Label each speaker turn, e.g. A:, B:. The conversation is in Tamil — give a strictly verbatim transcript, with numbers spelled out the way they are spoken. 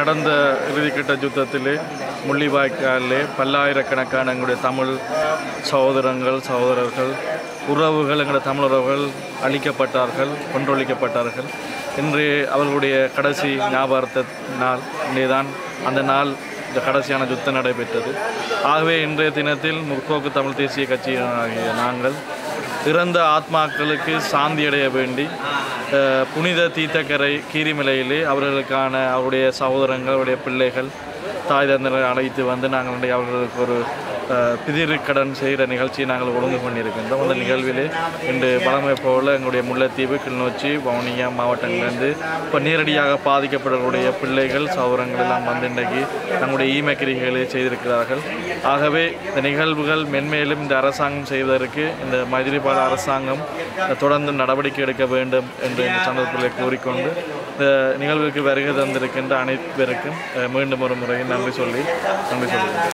A: நடந்த இறுதிக்கட்ட யுத்தத்திலே முள்ளிவாய்க்காலிலே பல்லாயிரக்கணக்கான எங்களுடைய தமிழ் சகோதரங்கள் சகோதரர்கள் உறவுகள் எங்களுடைய தமிழ் உறவுகள் அழிக்கப்பட்டார்கள், கொன்றொழிக்கப்பட்டார்கள். இன்று அவர்களுடைய கடைசி ஞாபகத்த நாள். இன்றைய தான் அந்த நாள் இந்த கடைசியான யுத்தம் நடைபெற்றது. ஆகவே இன்றைய தினத்தில் முற்போக்கு தமிழ் தேசிய கட்சியினாகிய நாங்கள் இறந்த ஆத்மாக்களுக்கு சாந்தியடைய வேண்டி புனித தீர்த்தக்கரை கீரிமலையிலே அவர்களுக்கான அவருடைய சகோதரங்கள், அவருடைய பிள்ளைகள், தாய் தந்தரை அழைத்து வந்து நாங்கள் அவர்களுக்கு ஒரு பிதிர் கடன் செய்கிற நிகழ்ச்சியை நாங்கள் ஒழுங்கு பண்ணியிருக்கின்றோம். அந்த நிகழ்விலே இன்று வளமை போல எங்களுடைய முல்லைத்தீவு, கிளிநொச்சி, வவுனியா மாவட்டங்களிலிருந்து இப்போ நேரடியாக பாதிக்கப்படக்கூடிய பிள்ளைகள் சகோதரங்கள் எல்லாம் வந்து இன்றைக்கு தங்களுடைய ஈமக்கிரிகளை செய்திருக்கிறார்கள். ஆகவே இந்த நிகழ்வுகள் மென்மேலும் இந்த அரசாங்கம் செய்வதற்கு இந்த மைத்திரிபால அரசாங்கம் தொடர்ந்து நடவடிக்கை எடுக்க வேண்டும் என்று இந்த சந்தர்ப்பத்தில் கூறிக்கொண்டு இந்த நிகழ்வுக்கு வருகை தந்திருக்கின்ற அனைத்து பேருக்கும் மீண்டும் ஒரு முறையில் நன்றி சொல்லி நன்றி சொல்கிறேன்.